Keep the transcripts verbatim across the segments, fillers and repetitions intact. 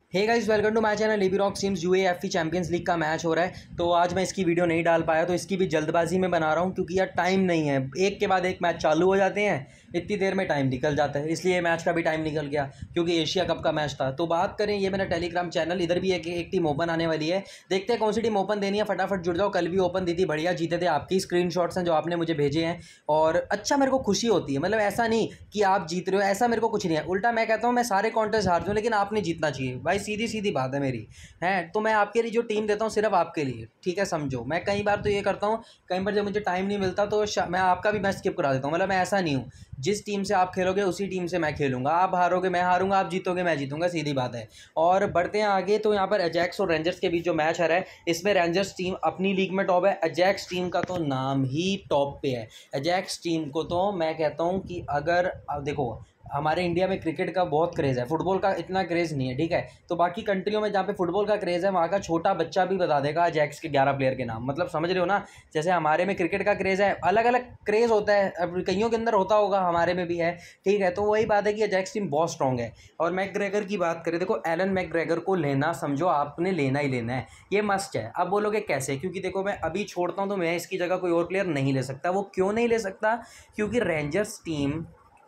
Hey guys, welcome to my channel AB rock sims. UEFA champions league का match हो रहा है, तो आज मैं इसकी वीडियो नहीं डाल पाया, तो इसकी भी जल्दबाजी में बना रहा हूं क्योंकि यार टाइम नहीं है। एक के बाद एक मैच चालू हो जाते हैं, इतनी देर में टाइम निकल जाता है, इसलिए मैच का भी टाइम निकल गया क्योंकि एशिया कप का मैच था। तो बात करें, ये मेरा टेलीग्राम चैनल, इधर भी एक एक टीम ओपन आने वाली है। देखते हैं कौन सी टीम ओपन देनी है, फटाफट जुड़ जाओ। कल भी ओपन दी थी, बढ़िया जीते थे। आपकी स्क्रीन शॉट्स हैं जो आपने मुझे भेजे हैं, और अच्छा मेरे को खुशी होती है। मतलब ऐसा नहीं कि आप जीत रहे हो, ऐसा मेरे को कुछ नहीं है। उल्टा मैं कहता हूँ मैं सारे कॉन्टेस्ट हार दूँ, लेकिन आपने जीतना चाहिए भाई, सीधी सीधी बात है मेरी है। तो मैं आपके लिए जो टीम देता हूँ सिर्फ आपके लिए, ठीक है, समझो। मैं कई बार तो ये करता हूँ, कई बार जब मुझे टाइम नहीं मिलता तो मैं आपका भी मैच स्किप करा देता हूँ। मतलब मैं ऐसा नहीं हूँ, जिस टीम से आप खेलोगे उसी टीम से मैं खेलूंगा। आप हारोगे मैं हारूंगा, आप जीतोगे मैं जीतूंगा, सीधी बात है। और बढ़ते हैं आगे। तो यहाँ पर एजैक्स और रेंजर्स के बीच जो मैच आ रहा है, इसमें रेंजर्स टीम अपनी लीग में टॉप है। एजैक्स टीम का तो नाम ही टॉप पे है। एजैक्स टीम को तो मैं कहता हूँ कि अगर देखो, हमारे इंडिया में क्रिकेट का बहुत क्रेज़ है, फुटबॉल का इतना क्रेज़ नहीं है, ठीक है। तो बाकी कंट्रियों में जहाँ पे फुटबॉल का क्रेज़ है, वहाँ का छोटा बच्चा भी बता देगा एजैक्स के ग्यारह प्लेयर के नाम। मतलब समझ रहे हो ना, जैसे हमारे में क्रिकेट का क्रेज़ है, अलग अलग क्रेज़ होता है। अब कईयों के अंदर होता होगा, हमारे में भी है, ठीक है। तो वही बात है कि एजैक्स टीम बहुत स्ट्रॉन्ग है। और मैकग्रेगर की बात करें, देखो एलन मैकग्रेगर को लेना, समझो आपने लेना ही लेना है, ये मस्ट है। अब बोलोगे कैसे? क्योंकि देखो मैं अभी छोड़ता हूँ तो मैं इसकी जगह कोई और प्लेयर नहीं ले सकता। वो क्यों नहीं ले सकता? क्योंकि रेंजर्स टीम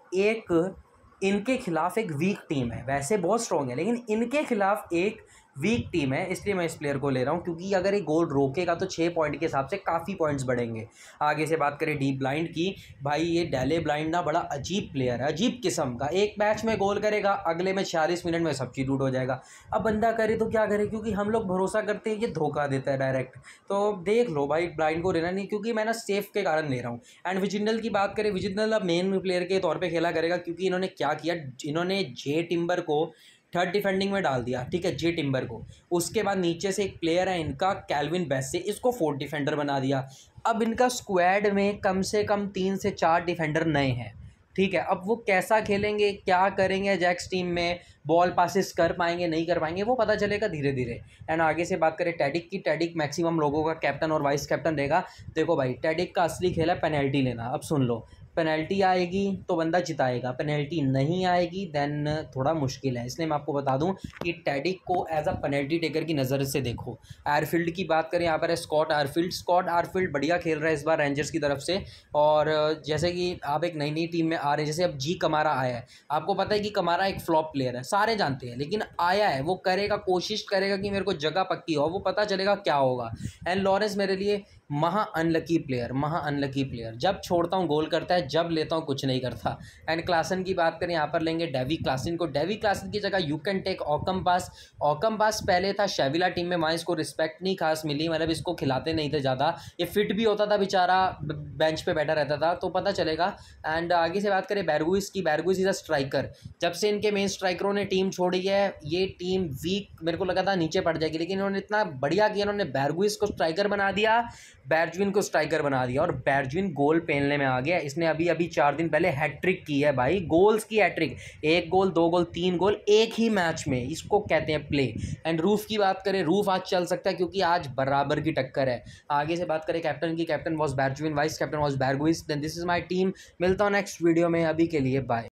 एक इनके खिलाफ एक वीक टीम है। वैसे बहुत स्ट्रॉन्ग है, लेकिन इनके खिलाफ एक वीक टीम है, इसलिए मैं इस प्लेयर को ले रहा हूँ। क्योंकि अगर ये गोल रोकेगा तो छः पॉइंट के हिसाब से काफ़ी पॉइंट्स बढ़ेंगे। आगे से बात करें डीप ब्लाइंड की, भाई ये डेले ब्लाइंड ना बड़ा अजीब प्लेयर है, अजीब किस्म का। एक मैच में गोल करेगा, अगले में छियालीस मिनट में सब्स्टिट्यूट हो जाएगा। अब बंदा करे तो क्या करे, क्योंकि हम लोग भरोसा करते हैं, ये धोखा देता है डायरेक्ट। तो देख लो भाई, ब्लाइंड को लेना नहीं, क्योंकि मैं ना सेफ के कारण ले रहा हूँ। एंड विजिंडल की बात करें, विजिंडल अब मेन प्लेयर के तौर पर खेला करेगा, क्योंकि इन्होंने क्या किया, इन्होंने जे टिम्बर को थर्ड डिफेंडिंग में डाल दिया, ठीक है, जे टिम्बर को। उसके बाद नीचे से एक प्लेयर है इनका कैल्विन बेस्से, इसको फोर्थ डिफेंडर बना दिया। अब इनका स्क्वाड में कम से कम तीन से चार डिफेंडर नए हैं, ठीक है। अब वो कैसा खेलेंगे, क्या करेंगे जैक्स टीम में, बॉल पासिस कर पाएंगे नहीं कर पाएंगे, वो पता चलेगा धीरे धीरे। एंड आगे से बात करें टैडिक की, टैडिक मैक्सिमम लोगों का कैप्टन और वाइस कैप्टन रहेगा। देखो भाई, टैडिक का असली खेल है पेनल्टी लेना। अब सुन लो, पेनल्टी आएगी तो बंदा जिताएगा, पेनल्टी नहीं आएगी देन थोड़ा मुश्किल है। इसलिए मैं आपको बता दूं कि टैडिक को एज अ पेनल्टी टेकर की नज़र से देखो। एयरफील्ड की बात करें, यहाँ पर है स्कॉट एयरफील्ड। स्कॉट एयरफील्ड बढ़िया खेल रहा है इस बार रेंजर्स की तरफ से। और जैसे कि आप एक नई नई टीम में आ रहे हैं, जैसे अब जी कमारा आया है। आपको पता है कि कमारा एक फ्लॉप प्लेयर है, सारे जानते हैं, लेकिन आया है, वो करेगा, कोशिश करेगा कि मेरे को जगह पक्की हो, वो पता चलेगा क्या होगा। एंड लॉरेंस मेरे लिए महा अनलकी प्लेयर, महा अनलकी प्लेयर। जब छोड़ता हूँ गोल करता है, जब लेता हूँ कुछ नहीं करता। एंड क्लासन की बात करें, यहाँ पर लेंगे डेवी क्लासन को। डेवी क्लासन की जगह यू कैन टेक ऑकम पास। ऑकम पास पहले था शेविला टीम में, वहाँ इसको रिस्पेक्ट नहीं खास मिली, मतलब इसको खिलाते नहीं थे ज़्यादा। ये फिट भी होता था बेचारा, बेंच पे बैठा रहता था, तो पता चलेगा। एंड आगे से बात करें बैरगुइस की, बैरगुइस इज अ स्ट्राइकर। जब से इनके मेन स्ट्राइकरों ने टीम छोड़ी है, ये टीम वीक, मेरे को लगा था नीचे पड़ जाएगी, लेकिन इन्होंने इतना बढ़िया किया, इन्होंने बैरगुइस को स्ट्राइकर बना दिया, बैर्जविन को स्ट्राइकर बना दिया, और बैर्जविन गोल पेलने में आ गया। इसने अभी अभी चार दिन पहले हैट्रिक की है भाई, गोल्स की हैट्रिक। एक गोल, दो गोल, तीन गोल एक ही मैच में, इसको कहते हैं प्ले। एंड रूफ की बात करें, रूफ आज चल सकता है क्योंकि आज बराबर की टक्कर है। आगे से बात करें कैप्टन की, captain was Bergwijn, vice captain was Berghuis. Then this is my team. मिलता हूँ नेक्स्ट वीडियो में, अभी के लिए बाय।